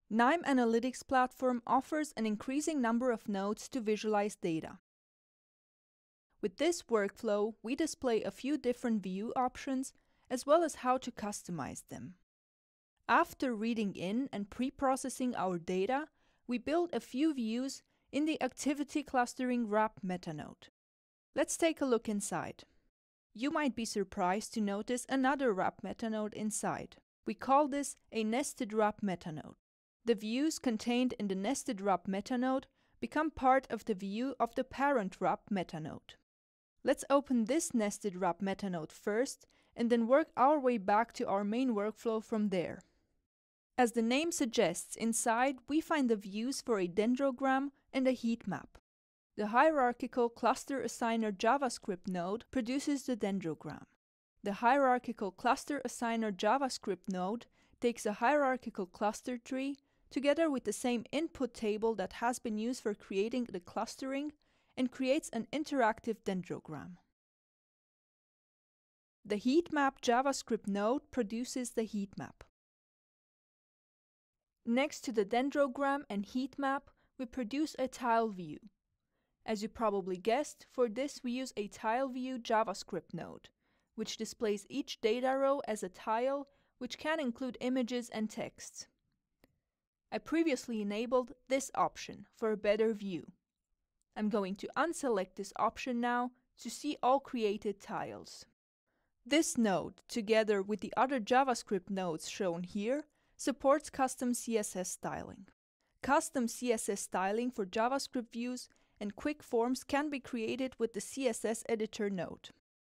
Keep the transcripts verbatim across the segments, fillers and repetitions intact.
KNIME Analytics Platform offers an increasing number of nodes to visualize data. With this workflow, we display a few different view options as well as how to customize them. After reading in and pre-processing our data, we build a few views in the Activity Clustering Wrap metanode. Let's take a look inside. You might be surprised to notice another wrap metanode inside. We call this a nested wrap metanode. The views contained in the nested wrap metanode become part of the view of the parent wrap metanode. Let's open this nested wrap metanode first and then work our way back to our main workflow from there. As the name suggests, inside we find the views for a Dendrogram and a Heatmap. The Hierarchical Cluster Assigner JavaScript node produces the Dendrogram. The Hierarchical Cluster Assigner JavaScript node takes a hierarchical cluster tree together with the same input table that has been used for creating the clustering and creates an interactive Dendrogram. The Heatmap JavaScript node produces the Heatmap. Next to the Dendrogram and Heatmap, we produce a tile view. As you probably guessed, for this we use a tile view JavaScript node, which displays each data row as a tile, which can include images and text. I previously enabled this option for a better view. I'm going to unselect this option now to see all created tiles. This node, together with the other JavaScript nodes shown here, supports custom C S S styling. Custom C S S styling for JavaScript views and quick forms can be created with the C S S Editor node.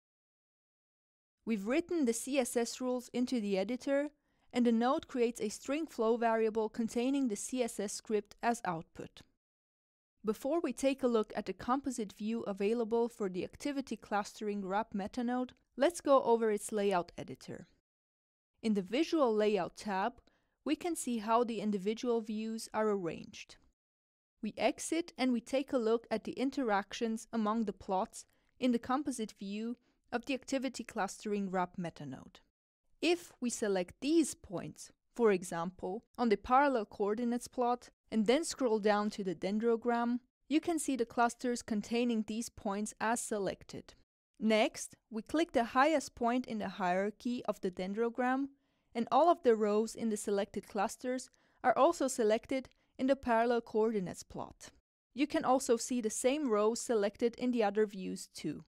We've written the C S S rules into the editor, and the node creates a string flow variable containing the C S S script as output. Before we take a look at the composite view available for the Activity Clustering Wrap metanode, let's go over its layout editor. In the Visual Layout tab, we can see how the individual views are arranged. We exit and we take a look at the interactions among the plots in the composite view of the Activity Clustering Wrap metanode. If we select these points, for example, on the parallel coordinates plot, and then scroll down to the Dendrogram, you can see the clusters containing these points as selected. Next, we click the highest point in the hierarchy of the Dendrogram, and all of the rows in the selected clusters are also selected in the parallel coordinates plot. You can also see the same rows selected in the other views too.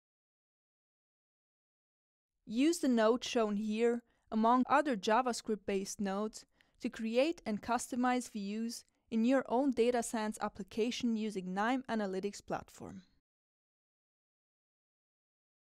Use the node shown here among other JavaScript-based nodes to create and customize views in your own data science application using KNIME Analytics Platform.